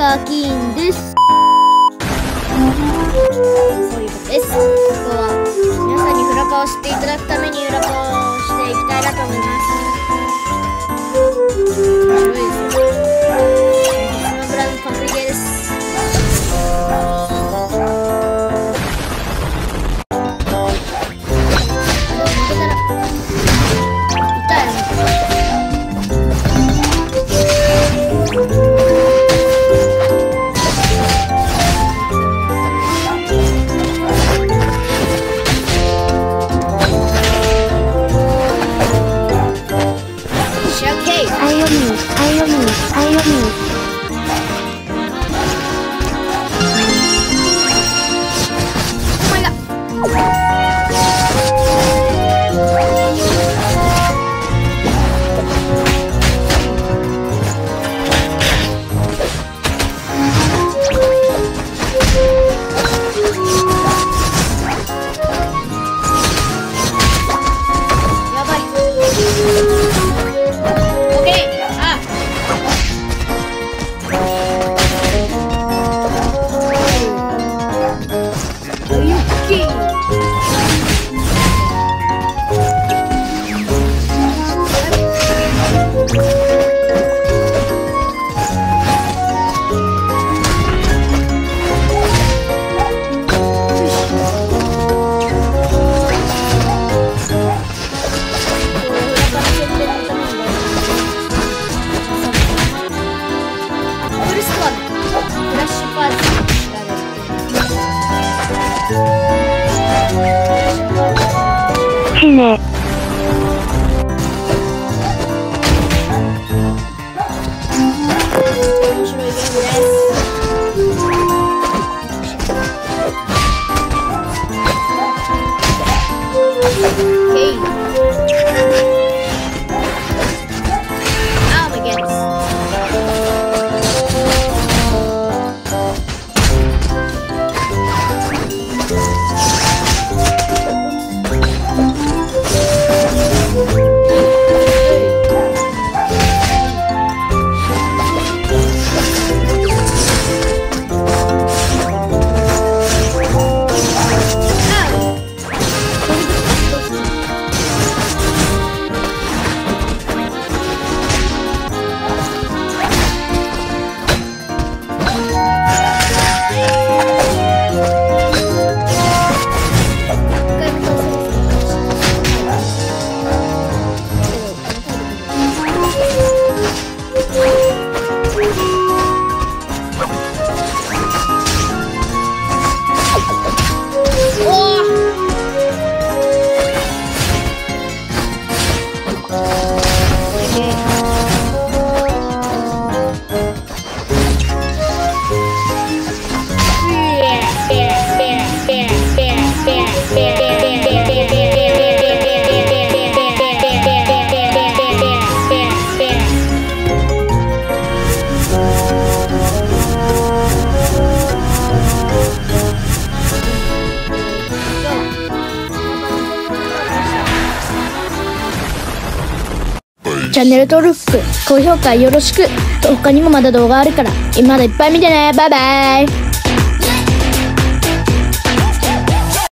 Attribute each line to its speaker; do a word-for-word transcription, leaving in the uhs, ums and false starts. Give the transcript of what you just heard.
Speaker 1: 課金です。そういうことです。今日は皆さんにフラパを知っていただくためにフラパをしていきたいなと思います。面白いですよ。スマブラのパクリゲーです。
Speaker 2: ね。
Speaker 1: 面白いゲームです。
Speaker 2: チャンネル登録、高評価よろしく。他にもまだ動画あるから、まだいっぱい見てね。バイバイ。